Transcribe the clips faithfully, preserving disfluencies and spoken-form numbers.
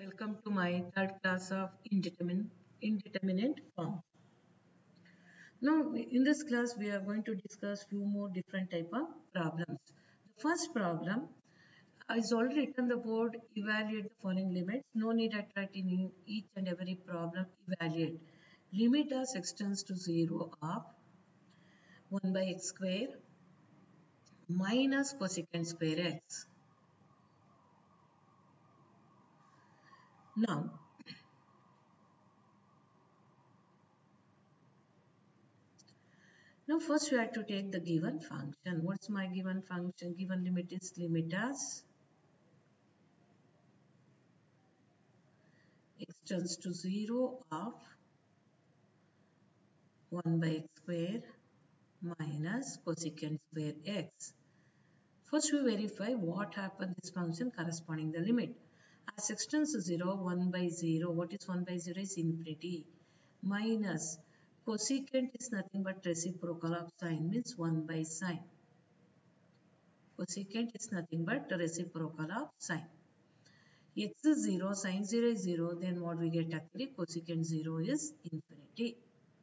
Welcome to my third class of indeterminate, indeterminate form. Now, in this class, we are going to discuss few more different type of problems. The first problem is already written on the board. Evaluate the following limits. No need at writing each and every problem. Evaluate. Limit as x tends to zero of one by x square minus cosecant square x. Now, Now first we have to take the given function. What's my given function? Given limit is limit as x tends to zero of one by x square minus cosecant square x. First we verify what happened this function corresponding the limit. As x tends to zero, one by zero. What is one by zero is infinity. Minus cosecant is nothing but reciprocal of sine, means one by sine. Cosecant is nothing but reciprocal of sine. X is zero, sine zero is zero, then what we get actually cosecant zero is infinity.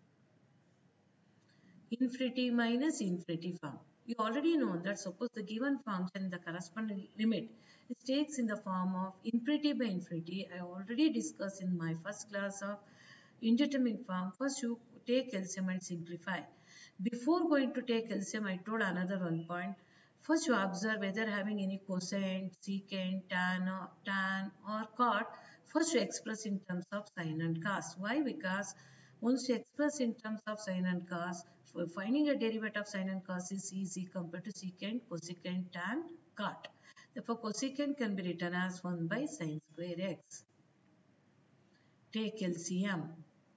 Infinity minus infinity form. You already know that suppose the given function, the corresponding limit, it takes in the form of infinity by infinity. I already discussed in my first class of indeterminate form. First you take L C M and simplify. Before going to take L C M, I told another one point. First you observe whether having any cosine, secant, tan, or, tan or cot. First you express in terms of sine and cos. Why? Because once you express in terms of sine and cos, for finding a derivative of sine and cos is easy compared to secant, cosecant, tan, cot. Therefore cosecant can be written as one by sine square x. Take L C M.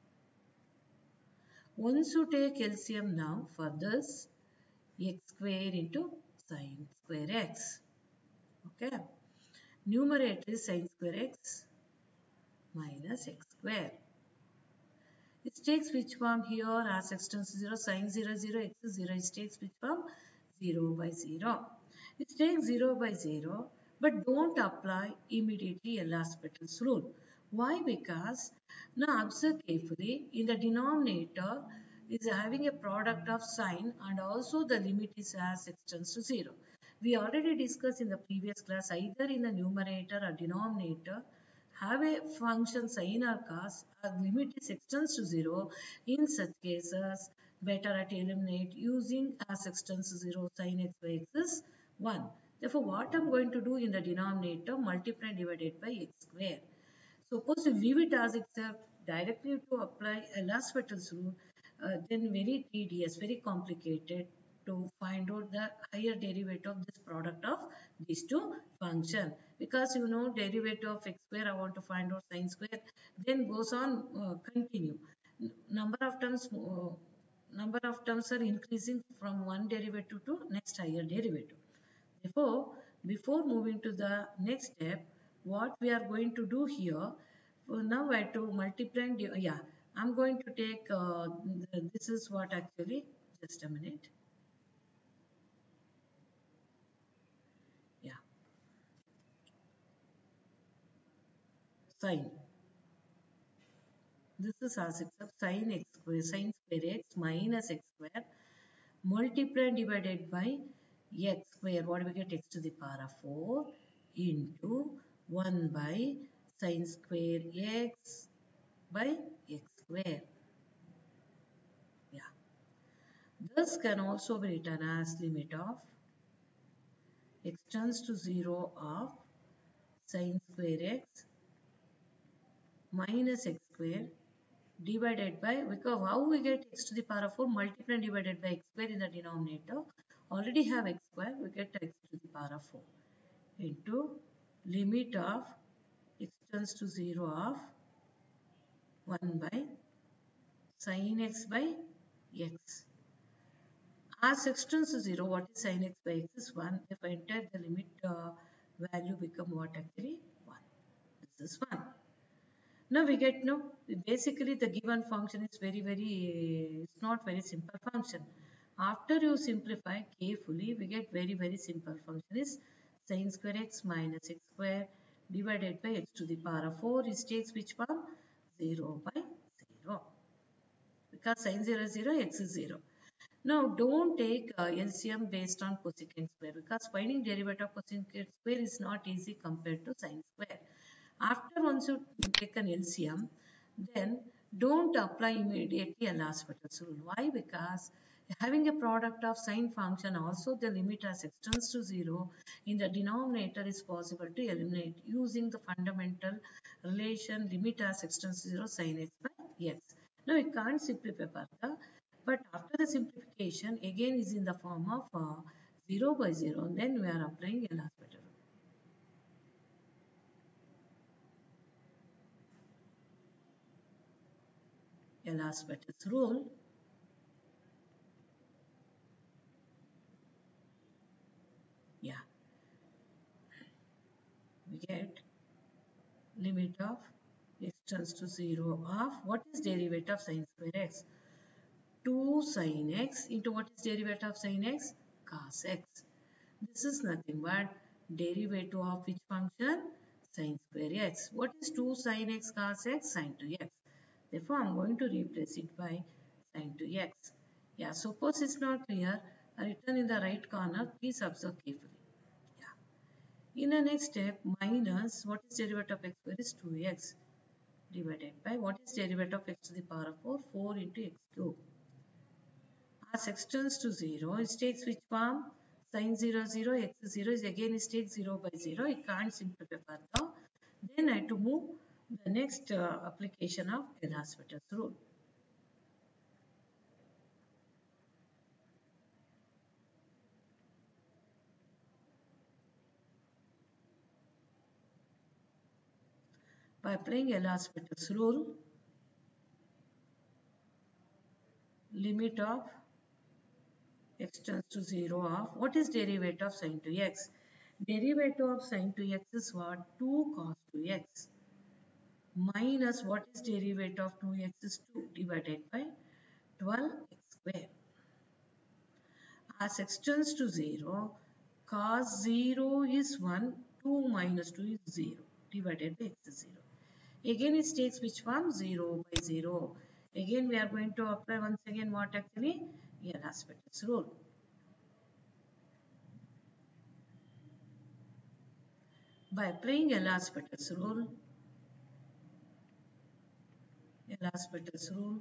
Once you take L C M now for this, x square into sine square x. Okay. Numerator is sine square x minus x square. It takes which form here? As x tends to zero, sine zero, zero, x is zero. It takes which form? zero by zero. It takes zero by zero, but don't apply immediately L'Hospital's rule. Why? Because now observe carefully, in the denominator is having a product of sine and also the limit is as x tends to zero. We already discussed in the previous class, either in the numerator or denominator, have a function sine or cos, a limit is x tends to zero. In such cases, better at eliminate using as x tends to zero, sine x by x is one. Therefore, what I am going to do in the denominator, multiply and divided by x square. Suppose you leave it as itself, directly to apply L'Hospital's rule, uh, then very tedious, very complicated to find out the higher derivative of this product of these two functions. Because you know derivative of x square, I want to find out sine square, then goes on uh, continue. Number of terms, uh, number of terms are increasing from one derivative to next higher derivative. Therefore, before moving to the next step, what we are going to do here, for now I have to multiply and div- yeah, I'm going to take, uh, this is what actually, just a minute. Yeah, sine. This is as itself sine x square, sine square x minus x square, multiply and divided by x square. What do we get? X to the power of four into one by sine square x by x square. Yeah. This can also be written as limit of x tends to zero of sine square x minus x square divided by, because how we get x to the power of four, multiply and divided by x square in the denominator, already have x square, we get x to the power of four into limit of x tends to zero of one by sine x by x. As x tends to zero, what is sine x by x is one. If I enter the limit, uh, value become what actually? one. This is one. Now we get, no, basically the given function is very, very, it's not very simple function. After you simplify carefully, we get very, very simple function is sine square x minus x square divided by x to the power of four. It takes which form? zero by zero. Because sin zero is zero, x is zero. Now, don't take uh, L C M based on cosecant square because finding derivative of cosecant square is not easy compared to sine square. After once you take an L C M, then don't apply immediately L'Hospital's rule. Why? Because having a product of sine function, also the limit as x tends to zero in the denominator is possible to eliminate using the fundamental relation limit as x tends to zero sin x by x. Now we can't simplify further, but after the simplification again is in the form of uh, zero by zero, then we are applying L'Hospital rule. L'Hospital's rule. Yeah, we get limit of x tends to zero of what is derivative of sin square x? two sin x into what is derivative of sin x? Cos x. This is nothing but derivative of which function? Sin square x. What is two sin x cos x? Sin two x. Therefore, I am going to replace it by sin two x. Yeah, suppose it's not clear, written in the right corner, please observe carefully. In the next step, minus what is derivative of x square is two x divided by what is derivative of x to the power of four? four into x cube. As x tends to zero, it takes which form? Sin zero, zero, x is zero is again it takes zero by zero. It can't simplify further. Then I have to move the next uh, application of L'Hospital's rule. By applying L'Hospital's rule, limit of x tends to zero of what is derivative of sin two x? Derivative of sin two x is what? two cos two x minus what is derivative of two x is two divided by twelve x square. As x tends to zero, cos zero is one, two minus two is zero divided by x is zero. Again it takes which form? zero by zero. Again we are going to apply once again what actually? L'Hospital's rule. By applying L'Hospital's rule, L'Hospital's rule,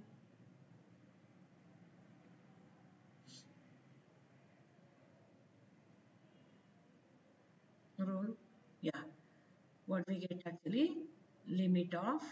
rule, yeah, what we get actually? Limit of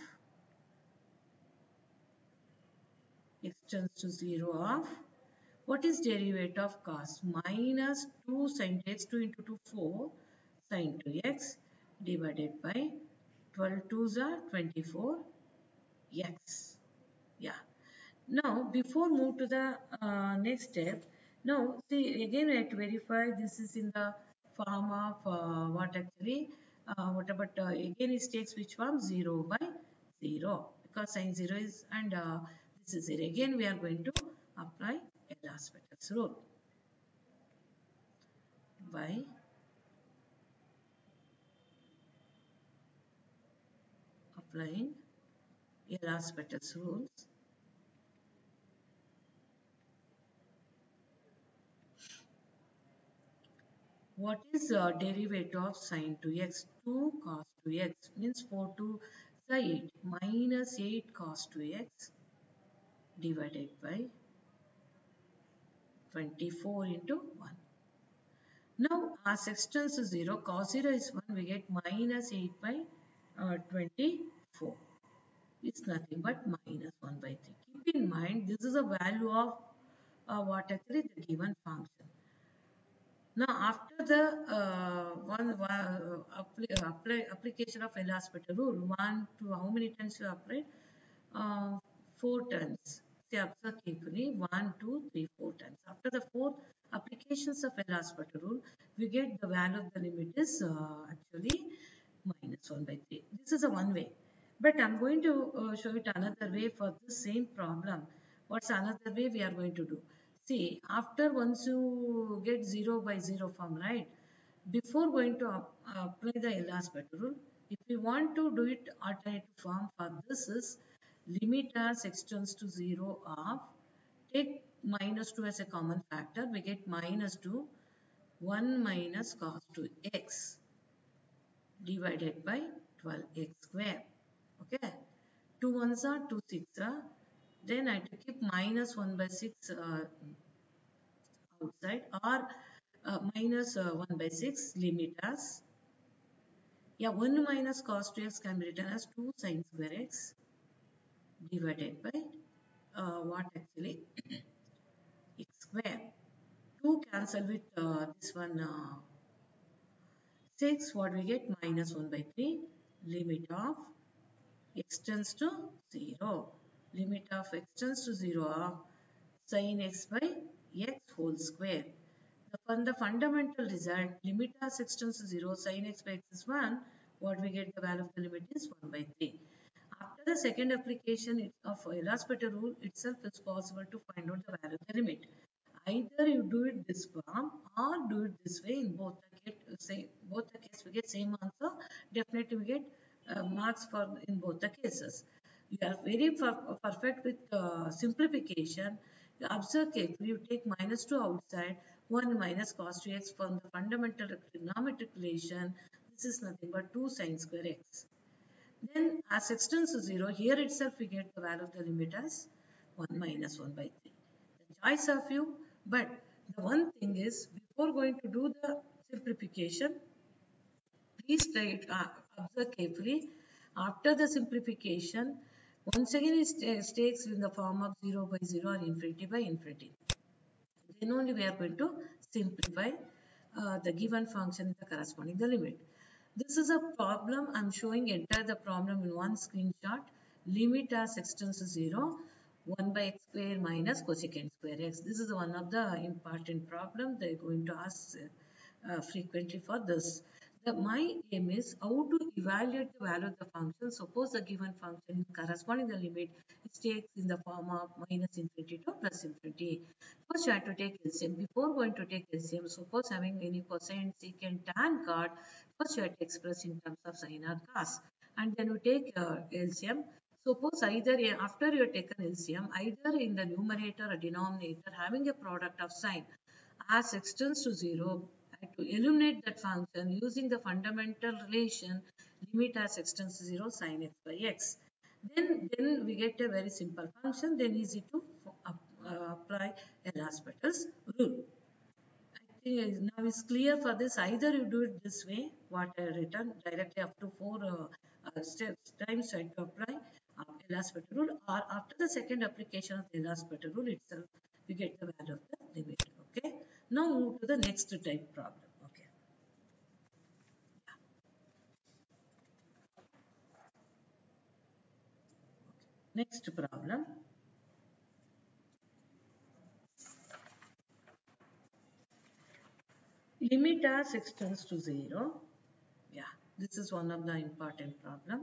x tends to zero of what is derivative of cos? Minus two sin x, two into two, four sin two x divided by twelve twos are twenty-four x. Yeah. Now, before move to the uh, next step, now see again I have to verify this is in the form of uh, what actually, uh, what about uh, again it takes which form? zero by zero because sin zero is and uh, this is zero. Again we are going to apply L'Hospital's rule by applying L'Hospital's rules. What is uh, derivative of sin two x? two cos two x means four to eight minus eight cos two x divided by twenty-four into one. Now as x tends to zero, cos zero is one, we get minus eight by uh, twenty-four. It's nothing but minus one by three. Keep in mind this is a value of uh, what actually the given function. Now, after the uh, one uh, apply, apply, application of L'Hospital rule, one to how many times you apply? Uh, four times. See, observe carefully. One, two, three, four times. After the four applications of L'Hospital rule, we get the value of the limit is uh, actually minus one by three. This is a one way. But I'm going to uh, show it another way for the same problem. What's another way we are going to do? See, after once you get zero by zero form, right? Before going to uh, apply the L'Hospital rule, If we want to do it alternative form for this is limit as x tends to zero of, take minus two as a common factor, we get minus two, one minus cos two x divided by twelve x square. Okay, two ones are two six are. Then I have to keep minus one by six uh, outside, or uh, minus uh, one by six limit as, yeah, one minus cos two x can be written as two sin square x divided by uh, what actually x square. two cancel with uh, this one uh, six, what we get, minus one by three, limit of x tends to zero. Limit of x tends to zero of sin x by x whole square. The, from the fundamental result, limit as x tends to zero, sin x by x is one, what we get the value of the limit is one by three. After the second application of L'Hospital rule itself, it's possible to find out the value of the limit. Either you do it this form or do it this way. In both the case, say both the case we get same answer. Definitely we get uh, marks for in both the cases. You are very perfect with uh, simplification. You observe carefully. You take minus two outside, one minus cos two x from the fundamental trigonometric relation. This is nothing but two sin square x. Then as x tends to zero, here itself we get the value of the limit as one minus one by three. The choice of you, but the one thing is, before going to do the simplification, please try it, uh, observe carefully. After the simplification, once again it stays in the form of zero by zero or infinity by infinity. Then only we are going to simplify uh, the given function in the corresponding the limit. This is a problem. I'm showing entire the problem in one screenshot. Limit as x tends to zero, one by x square minus cosecant square x. This is one of the important problem they're going to ask uh, frequently for this. The, my aim is how to evaluate the value of the function. Suppose the given function corresponding the limit it takes in the form of minus infinity to plus infinity. First you have to take L C M. Before going to take L C M, suppose having any cosine, secant, tan card, first you have to express in terms of sine or cos. And then you take uh, L C M. Suppose either after you have taken L C M, either in the numerator or denominator having a product of sign as x tends to zero, I have to eliminate that function using the fundamental relation limit as x tends to zero sin x by x. Then, then we get a very simple function, then easy to uh, apply L'Hospital's rule. I think now it's clear for this. Either you do it this way, what I written directly up to four uh, uh, steps times I to apply uh, L'Hospital rule, or after the second application of the L'Hospital rule itself, we get the value of the limit. Okay. Now move to the next type problem. Okay. Next problem. Limit as x tends to zero. Yeah, this is one of the important problem.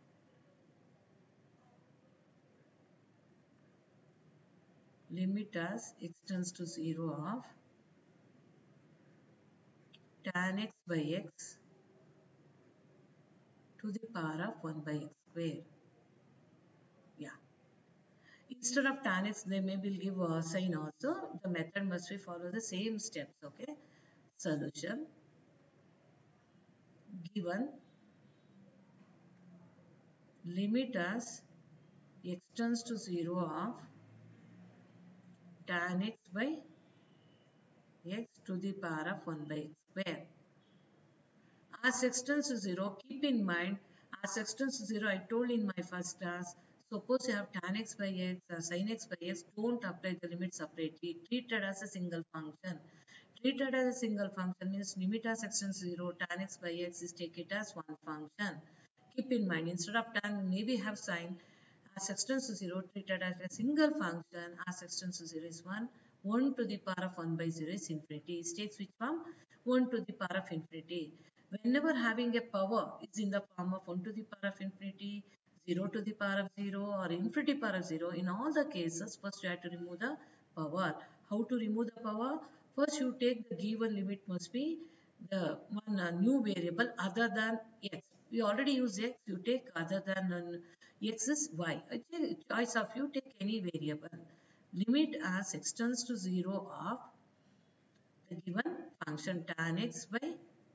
Limit as x tends to zero of tan x by x to the power of one by x square. Yeah. Instead of tan x, they may will give a sign also. The method must be follow the same steps. Okay. Solution. Given limit as x tends to zero of tan x by x to the power of one by x square. As x tends to zero, keep in mind, as x tends to zero, I told in my first class, suppose you have tan x by x or sin x by x, don't apply the limit separately. Treat it as a single function. Treated as a single function means limit as x tends to zero, tan x by x is take it as one function. Keep in mind, instead of tan, maybe have sin, as x tends to zero, treated as a single function, as x tends to zero is one, one to the power of one by zero is infinity. It takes which form? one to the power of infinity. Whenever having a power is in the form of one to the power of infinity, zero to the power of zero or infinity power of zero, in all the cases, first you have to remove the power. How to remove the power? First you take the given limit must be the one uh, new variable other than x. We already use x. You take other than uh, x is y. I take choice of you take any variable. Limit as x tends to zero of the given function tan x by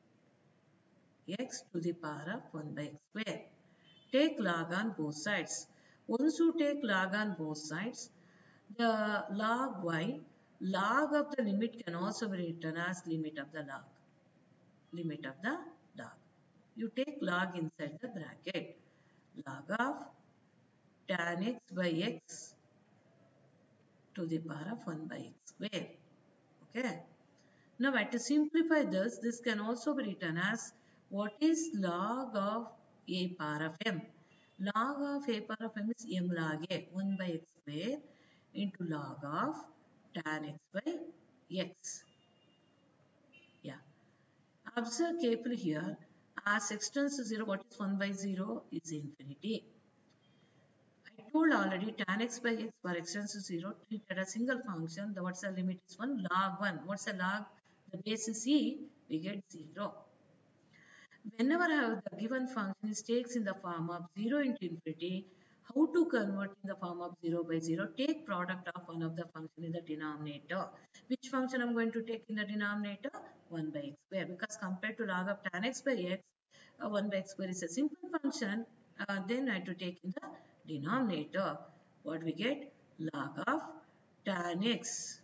x to the power of one by x square. Take log on both sides. Once you take log on both sides, the log y, log of the limit can also be written as limit of the log. Limit of the log. You take log inside the bracket. Log of tan x by x to the power of one by x square. Okay. Now, to simplify this, this can also be written as what is log of a power of m? Log of a power of m is m log a, one by x square into log of tan x by x. Yeah. Observe carefully here. As x tends to zero, what is one by zero? Is infinity. I told already tan x by x for x tends to zero treated a single function. The what's the limit is one log one. What's the log? The base is e, we get zero. Whenever I have the given function is takes in the form of zero into infinity, how to convert in the form of zero by zero? Take product of one of the function in the denominator. Which function I'm going to take in the denominator? one by x square. Because compared to log of tan x by x, uh, one by x square is a simple function. Uh, then I have to take in the denominator. What we get? Log of tan x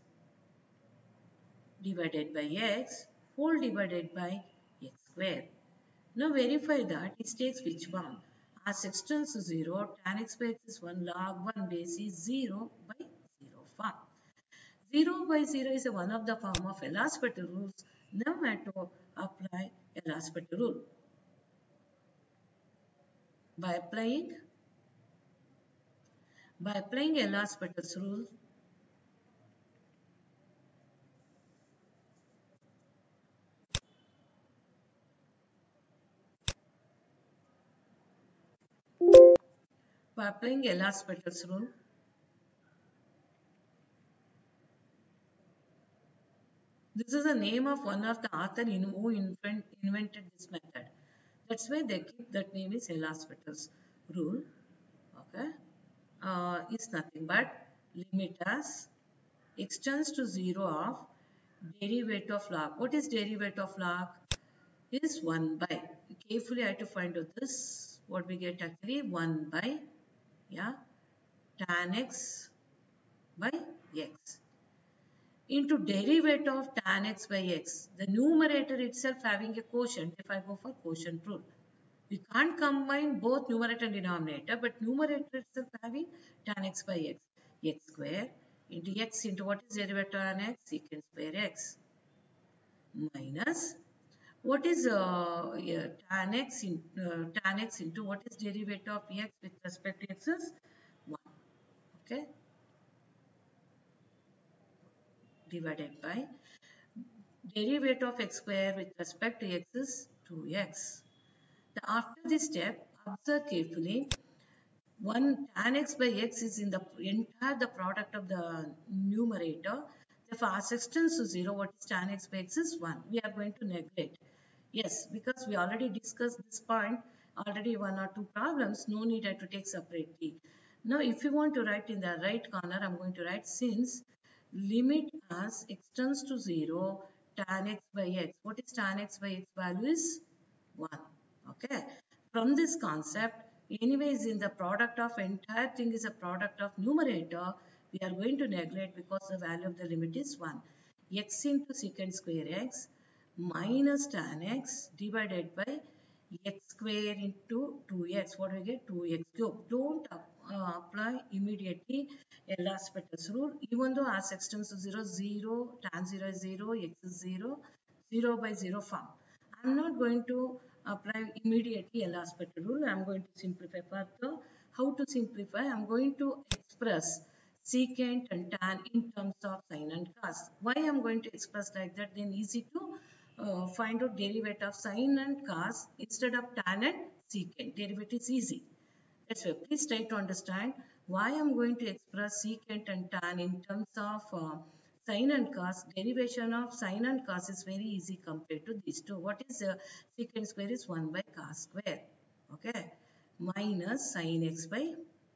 divided by x whole divided by x square. Now verify that it takes which one? As x tends to zero, tan x by x is one, log one base is zero by zero form. zero by zero is a one of the form of L'Hospital rules. Now we have to apply L'Hospital rule. By applying by applying L'Hospital's rule, by applying L'Hospital's rule, this is the name of one of the author who invent, invented this method. That's why they keep that name is L'Hospital's rule. Okay, uh, is nothing but limit as x tends to zero of derivative of log. What is derivative of log? Is one by. Carefully I have to find out this. What we get actually one by yeah tan x by x into derivative of tan x by x. The numerator itself having a quotient if I go for quotient rule. We can't combine both numerator and denominator, but numerator itself having tan x by x. X square into x into what is derivative of tan x? Secant square x minus what is uh, yeah, tan x in, uh, tan x into what is derivative of x with respect to x is one. Okay, divided by derivative of x square with respect to x is two x. The, after this step, observe carefully. one tan x by x is in the entire the product of the numerator. Therefore, as x tends to zero, what is tan x by x is one. We are going to neglect. Yes, because we already discussed this point, already one or two problems, no need to take separately. Now, if you want to write in the right corner, I'm going to write since limit as x tends to zero, tan x by x. What is tan x by x value is one. Okay. From this concept, anyways, in the product of entire thing is a product of numerator, we are going to neglect because the value of the limit is one. X into secant square x minus tan x divided by x square into two x. What do we get? two x cube. Don't uh, apply immediately L'Hospital's rule. Even though as x tends to zero, zero, tan zero is zero, x is zero, zero by zero form. I'm not going to apply immediately L'Hospital rule. I'm going to simplify further. How to simplify? I'm going to express secant and tan in terms of sine and cos. Why I'm going to express like that? Then easy to uh, find out derivative of sine and cos instead of tan and secant. Derivative is easy. That's why please try to understand why I'm going to express secant and tan in terms of uh, sine and cos. Derivation of sine and cos is very easy compared to these two. What is uh, secant square is one by cos square. Okay, minus sin x by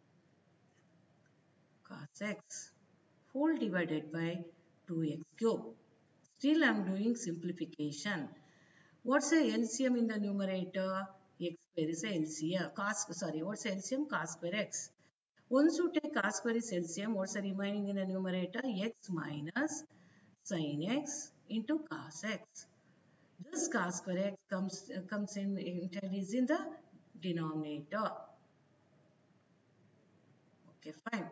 cos x whole divided by two x cube. Still I am doing simplification. What's the L C M in the numerator? X square is a L C M. Cos, sorry, what's the L C M? Cos square x. Once you take cos square is L C M, what's the remaining in the numerator? X minus sin x into cos x. This cos square x comes, uh, comes in, entirely is in the denominator. Okay, fine.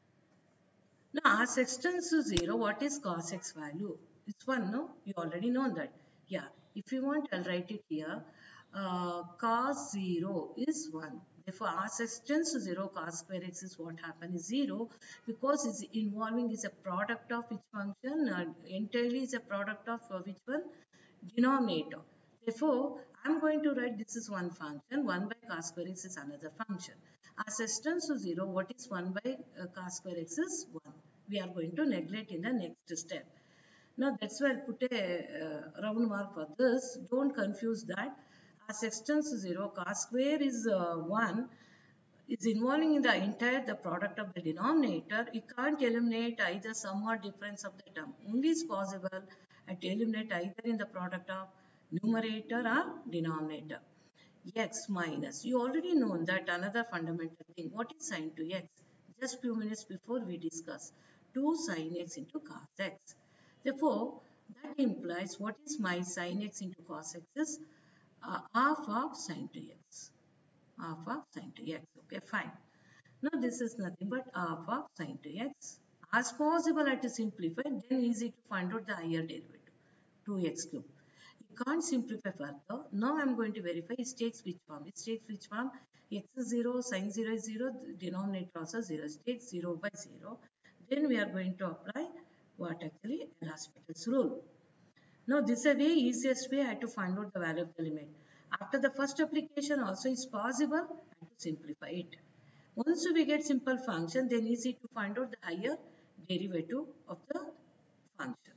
Now, as x tends to zero, what is cos x value? It's one, no? You already know that. Yeah, if you want, I'll write it here. Uh, cos zero is one. Therefore, as x tends to zero, cos square x is what happens is zero because it's involving is a product of which function? Uh, entirely is a product of uh, which one? Denominator. Therefore, I'm going to write this is one function, one by cos square x is another function. As x tends to zero, what is one by uh, cos square x is one. We are going to neglect in the next step. Now, that's why I'll put a uh, round mark for this. Don't confuse that. As x tends to zero, cos square is uh, one is involving in the entire the product of the denominator. You can't eliminate either sum or difference of the term. Only is possible to eliminate either in the product of numerator or denominator. X minus. You already know that another fundamental thing. What is sin to x? Just few minutes before we discuss. two sin x into cos x. Therefore, that implies what is my sin x into cos x is uh, half of sin to x. Half of sin to x. Okay, fine. Now this is nothing but half of sin to x. As possible I to simplify, then easy to find out the higher derivative. two x cube. You can't simplify further. Now I am going to verify it takes which form. It takes which form? X is zero, sin zero is zero, denominator also zero. It takes zero by zero. Then we are going to apply what actually L'Hospital's rule. Now this is a way easiest way I have to find out the value of the limit. After the first application also is possible, I have to simplify it. Once we get simple function, then easy to find out the higher derivative of the function.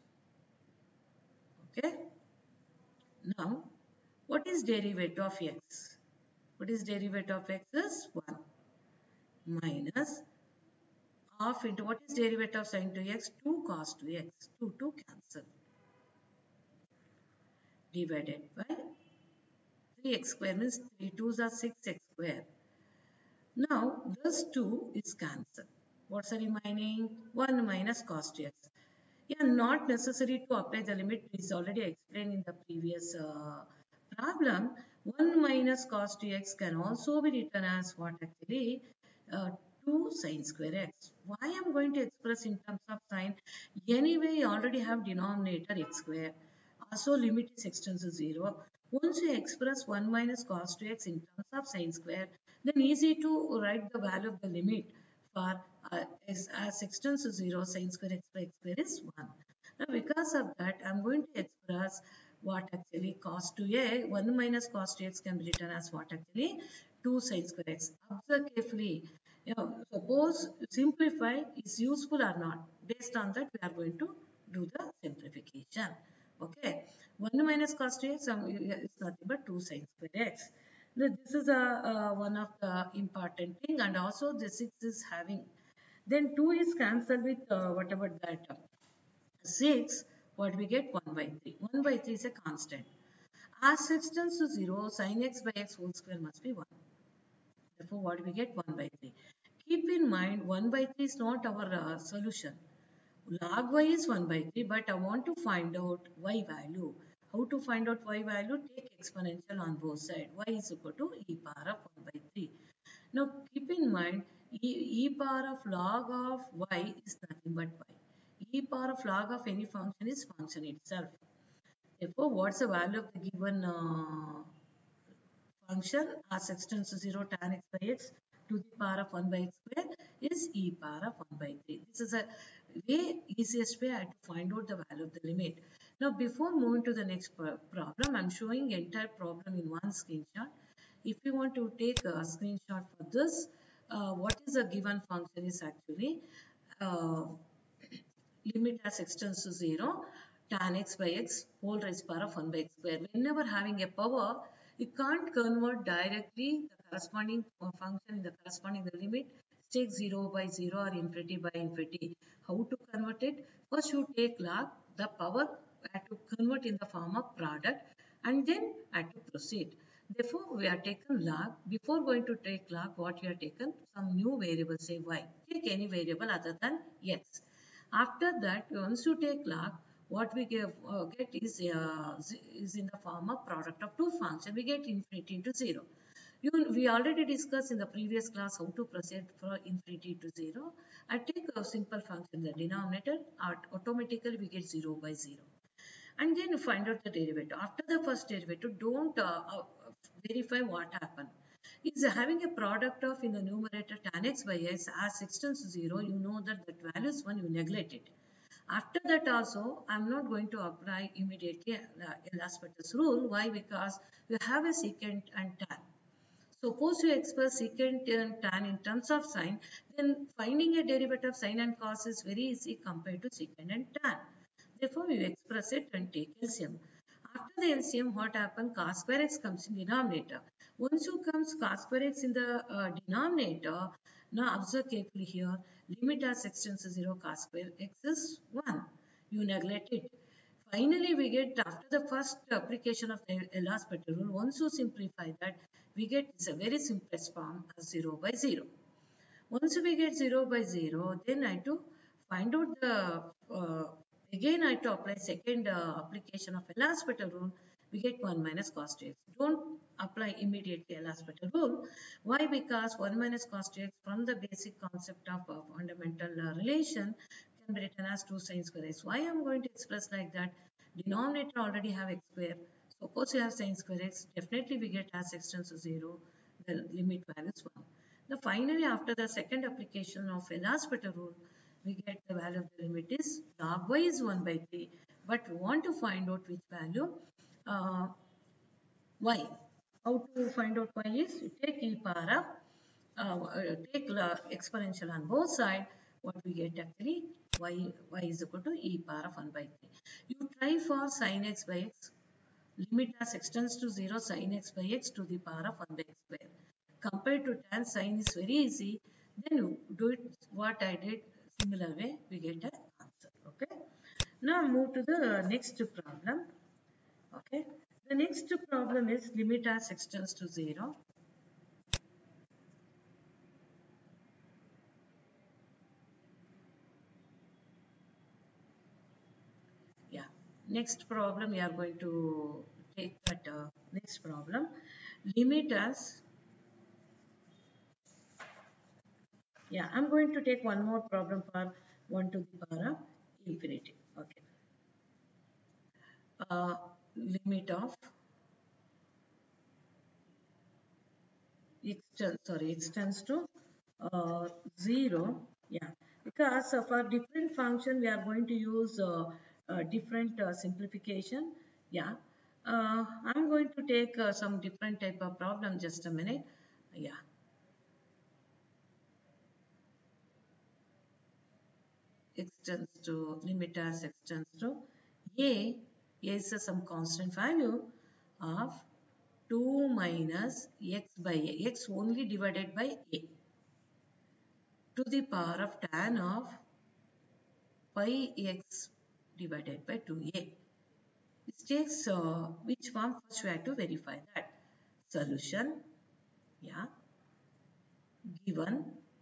Okay. Now, what is derivative of x? What is derivative of x is one minus half into what is derivative of sin to x? two cos to x. two to cancel. Divided by three x square means three twos are six x square. Now, this two is cancelled. What's the remaining? one minus cos to x. Yeah, not necessary to apply the limit. It's already explained in the previous uh, problem. one minus cos to x can also be written as what actually? Uh, two sin square x. Why I'm going to express in terms of sin? Anyway, you already have denominator x square. Also, limit is x tends to zero. Once you express one minus cos to x in terms of sin square, then easy to write the value of the limit for uh, as, as x tends to zero, sin square x by x square is one. Now, because of that, I'm going to express what actually cos to a, one minus cos to x can be written as what actually two sin square x. Observe carefully. You know, suppose simplify is useful or not. Based on that, we are going to do the simplification. Okay, one minus cos to x um, is nothing but two sin square x. Now, this is a, uh, one of the important thing, and also the six is having. Then two is cancelled with uh, whatever that uh, six. What we get one by three. one by three is a constant. As x tends to zero, sin x by x whole square must be one. Therefore, what we get one by three. Keep in mind one by three is not our uh, solution. Log y is one by three, but I want to find out y value. How to find out y value? Take exponential on both sides. Y is equal to e power of one by three. Now keep in mind e, e power of log of y is nothing but y. E power of log of any function is function itself. Therefore, what's the value of the given uh, function as x tends to zero tan x by x to the power of one by x square is e power of one by three. This is a way easiest way I have to find out the value of the limit. Now before moving to the next problem, I'm showing entire problem in one screenshot. If you want to take a screenshot for this, uh, what is a given function is actually uh, limit as x tends to zero tan x by x whole raised power of one by x square. Whenever having a power, You can't convert directly the corresponding uh, function in the corresponding limit. Take zero by zero or infinity by infinity. How to convert it? First you take log, the power have to convert in the form of product and then have to proceed. Therefore, we are taken log. Before going to take log, what we are taken? Some new variable, say y. Take any variable other than x. After that, once you take log, what we get, uh, get is, uh, is in the form of product of two functions. We get infinity into zero. You, we already discussed in the previous class how to proceed from infinity to zero. I take a simple function, the denominator, automatically we get zero by zero. And then you find out the derivative. After the first derivative, don't uh, uh, verify what happened. It's having a product of in the numerator tan x by x as x tends to zero, you know that that value is one, you neglect it. After that also, I'm not going to apply immediately uh, L'Hospital's rule. Why? Because you have a secant and tan. Suppose you express secant and tan in terms of sine, then finding a derivative of sine and cos is very easy compared to secant and tan. Therefore, you express it and take L C M. After the L C M, what happens? Cos square x comes in denominator. Once you comes cos square x in the uh, denominator, now observe carefully here, limit as x tends to zero, cos square x is one. You neglect it. Finally, we get after the first application of the L'Hospital rule, once you simplify that, we get it's a very simplest form as zero by zero. Once we get zero by zero, then I have to find out the, uh, again I have to apply second uh, application of L'Hospital rule, we get one minus cos two x. Don't apply immediately L'Hospital rule. Why? Because one minus cos two x from the basic concept of uh, fundamental uh, relation can be written as two sin square x. Why I am going to express like that? Denominator already have x square. Suppose you have sin square x, definitely we get as x tends to zero, the limit value is one. Now finally, after the second application of L'Hospital rule, we get the value of the limit is log y is one by three. But we want to find out which value uh, y. How to find out y is you take e power of, uh, uh, take uh, exponential on both sides. What we get actually y, y is equal to e power of one by three. You try for sin x by x. Limit as x tends to zero sin x by x to the power of one by x square. Compared to tan, sin is very easy. Then you do it what I did similar way, we get an answer. Okay. Now move to the next problem. Okay. The next problem is limit as x tends to zero. Yeah. Next problem we are going to take that uh, next problem. Limit as, yeah, I'm going to take one more problem for one to the power of infinity. Okay. Uh, limit of x tends, sorry, x tends to uh, zero. Yeah, because uh, for different function we are going to use uh, uh, different uh, simplification. Yeah, uh, I'm going to take uh, some different type of problem. Just a minute. Yeah. X tends to limit as x tends to a, a is uh, some constant value of two minus x by a, x only divided by a to the power of tan of pi x divided by two a. It takes uh, which form? First we have to verify that. Solution, yeah, given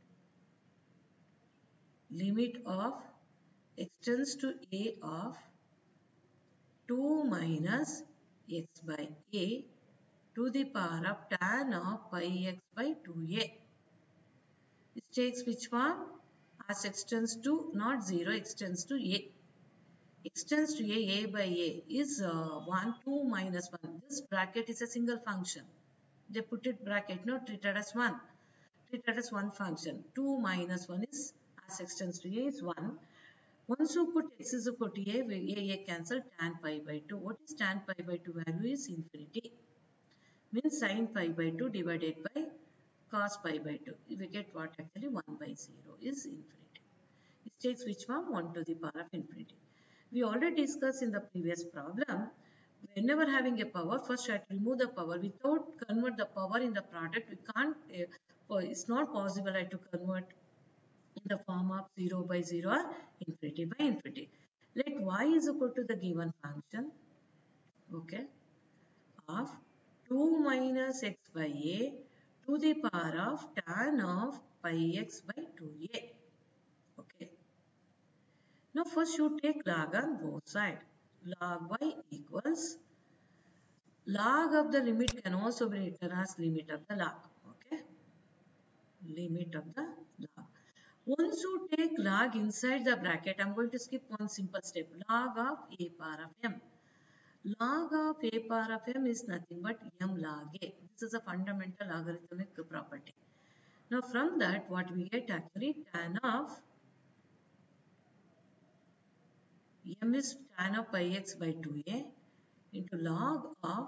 limit of x tends to a of two minus x by a to the power of tan of pi x by two a. It takes which form? As x tends to not zero, x tends to a. X tends to a, a by a is uh, one, two minus one. This bracket is a single function. They put it bracket, no, treated as one. Treated as one function. two minus one is, as x tends to a is one. Once you put x is equal to a, a, a cancel tan pi by two. What is tan pi by two value is infinity. Means sin pi by two divided by cos pi by two. We get what actually one by zero is infinity. It takes which form? one to the power of infinity. We already discussed in the previous problem whenever having a power, first try to remove the power. Without convert the power in the product, we can't, uh, it's not possible right, to convert in the form of zero by zero or infinity by infinity. Let y is equal to the given function, okay, of two minus x by a to the power of tan of pi x by two a. Okay. Now first you take log on both sides. Log y equals log of the limit can also be written as limit of the log. Okay. Limit of the log. Once you take log inside the bracket, I'm going to skip one simple step. Log of a power of m. Log of a power of m is nothing but m log a. This is a fundamental logarithmic property. Now from that, what we get actually tan of m is tan of pi x by two a into log of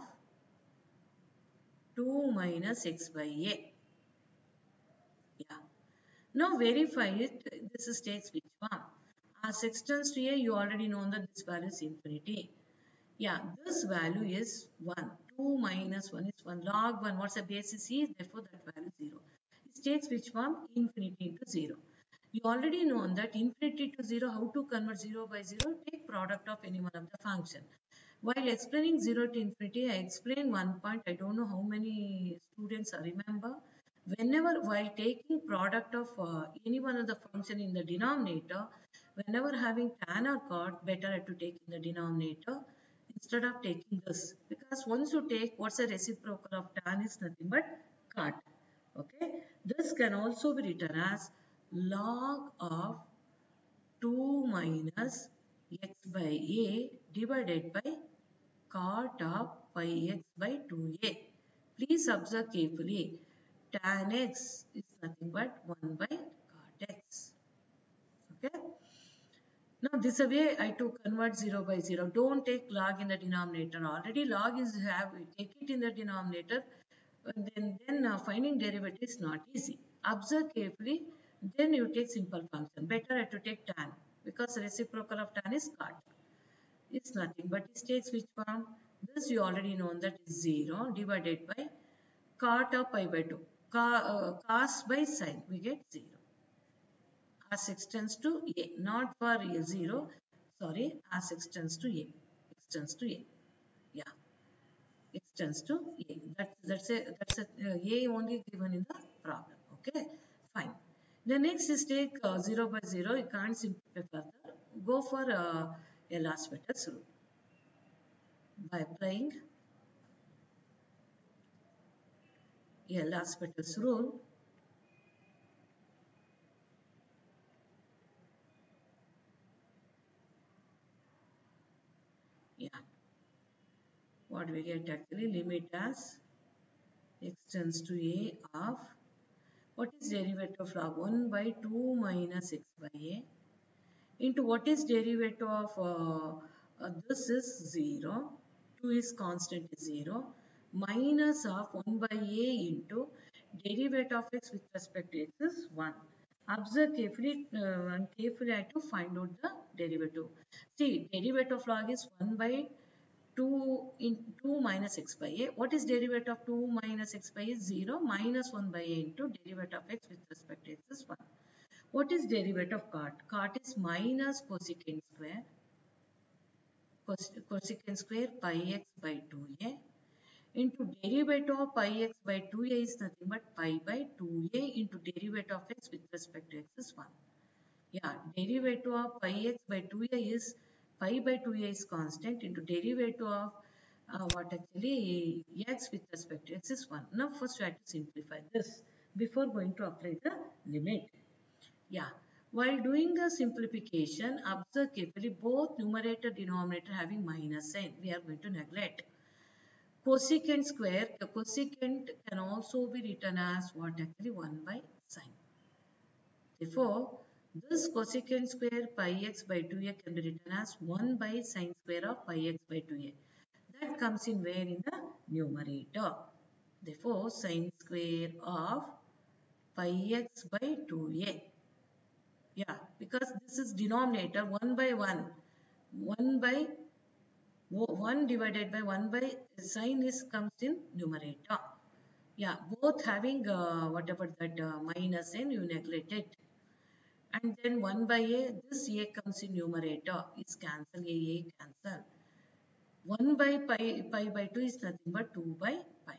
two minus x by a. Yeah. Now verify it. This is takes which form? As x tends to a, you already know that this value is infinity. Yeah, this value is one. two minus one is one. Log one, what's the basis is? Therefore, that value is zero. It takes which form? Infinity into zero. You already know that infinity to zero, how to convert zero by zero? Take product of any one of the function. While explaining zero to infinity, I explained one point. I don't know how many students remember. Whenever, while taking product of uh, any one of the function in the denominator, whenever having tan or cot, better to take in the denominator instead of taking this. Because once you take, what's the reciprocal of tan is nothing but cot. Okay. This can also be written as log of two minus x by a divided by cot of pi x by two a. Please observe carefully. Tan x is nothing but one by cot x. Okay. Now this way I to convert zero by zero. Don't take log in the denominator. Already log is have, take it in the denominator. And then then uh, finding derivative is not easy. Observe carefully. Then you take simple function. Better to take tan because reciprocal of tan is cot. It's nothing but it takes which form? This you already know that is zero divided by cot of pi by two. Ca, uh, cos by sine, we get zero. As x tends to a, not for a zero, sorry, as x tends to a, x tends to a, yeah, x tends to a. That, that's a, that's a, uh, a only given in the problem, okay, fine. The next is take uh, zero by zero, you can't simplify further, go for uh, a L'Hospital's rule. By applying a L'Hospital's rule, yeah, what we get actually limit as x tends to a of, what is derivative of log one by two minus x by a into what is derivative of uh, uh, this is zero, two is constant is zero, minus of one by a into derivative of x with respect to x is one. Observe carefully uh, and carefully I have to find out the derivative. See, derivative of log is one by two in two minus x by a. What is derivative of two minus x by a? zero minus one by a into derivative of x with respect to x is one. What is derivative of cot? Cot is minus cosecant square. Cos cosecant square pi x by two a into derivative of pi x by two a is nothing but pi by two a into derivative of x with respect to x is one. Yeah, derivative of pi x by two a is pi by two a is constant into derivative of uh, what actually x with respect to x is one. Now first we have to simplify this before going to apply the limit. Yeah, while doing the simplification, observe carefully both numerator denominator having minus sign. We are going to neglect. Cosecant square, the cosecant can also be written as what actually one by sine. Therefore, this cosecant square pi x by two a can be written as one by sine square of pi x by two a. That comes in where in the numerator. Therefore, sine square of pi x by two a. Yeah, because this is denominator one by one. one by one divided by one by sign is comes in numerator. Yeah, both having uh, whatever that uh, minus n, you neglect it. And then one by a, this a comes in numerator, is cancel, a, a cancel. one by pi, pi by two is nothing but two by pi.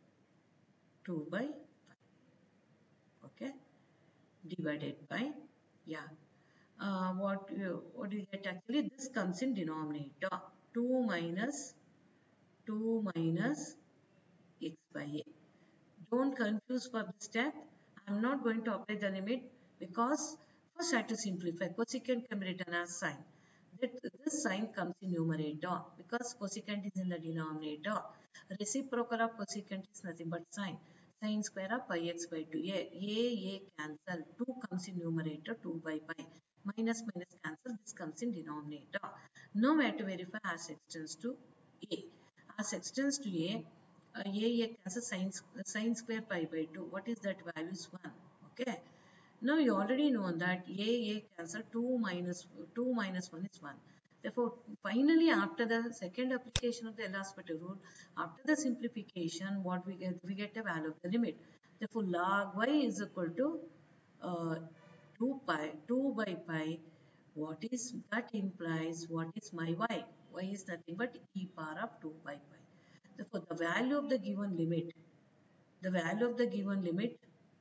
two by pi, okay, divided by, yeah. Uh, what, you, what do you get actually? This comes in denominator. two minus two minus x by a. Don't confuse for this step. I'm not going to apply the limit because first I have to simplify. Cosecant can be written as sine. That this sign comes in numerator because cosecant is in the denominator. Reciprocal of cosecant is nothing but sine. Sine square of pi x by two. A, a, a cancel. two comes in numerator, two by pi. Minus minus cancel. This comes in denominator. Now I have to verify as extends to a. As extends to a, uh, a, a cancel sine, sine square pi by two. What is that value is one. Okay. Now you already know that a, a cancel two minus two minus one is one. Therefore, finally after the second application of the L'Hospital rule, after the simplification, what we get, we get a value of the limit. Therefore, log y is equal to uh, two pi, two by pi. What is that implies? What is my y? Y is nothing but e power of two by pi. Therefore, the value of the given limit, the value of the given limit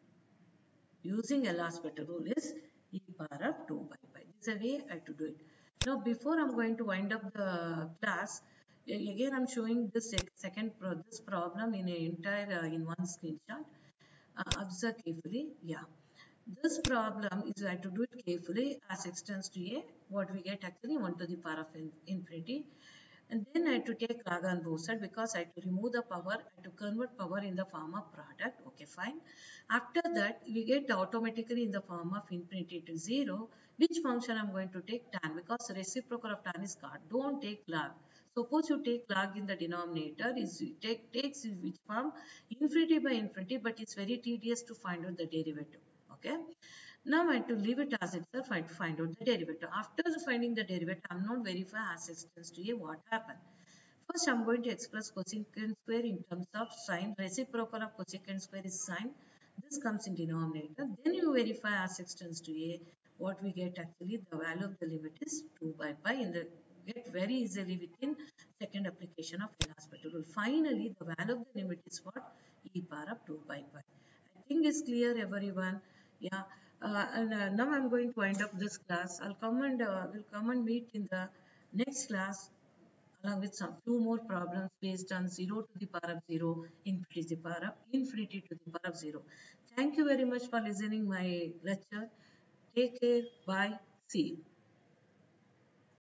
using L'Hospital rule is e power of two by pi. This is a way I have to do it. Now, before I'm going to wind up the class, again I'm showing this second pro this problem in an entire uh, in one screenshot. Uh, observe carefully. Yeah. This problem is I have to do it carefully as extends to a. What we get actually one to the power of infinity. And then I have to take log on both sides because I have to remove the power, I have to convert power in the form of product. Okay, fine. After that, we get automatically in the form of infinity to zero. Which function I'm going to take? Tan, because reciprocal of tan is God. Don't take log. Suppose you take log in the denominator, is take takes which form? Infinity by infinity, but it's very tedious to find out the derivative. Okay. Now I have to leave it as itself. I have to find out the derivative. After finding the derivative, I am not verify as extends to a what happened. First, I am going to express cosecant square in terms of sine. Reciprocal of cosecant square is sine. This comes in denominator. Then you verify as extends to a. What we get actually, the value of the limit is two by pi. In the get very easily within second application of L'Hospital rule. Finally, the value of the limit is what? E power of two by pi. I think it's clear, everyone. Yeah. Uh, and uh, now I'm going to wind up this class. I'll come and uh, will come and meet in the next class along with some few more problems based on zero to the power of zero, infinity to the power of infinity to the power of zero. Thank you very much for listening my lecture. Take care. Bye. See you.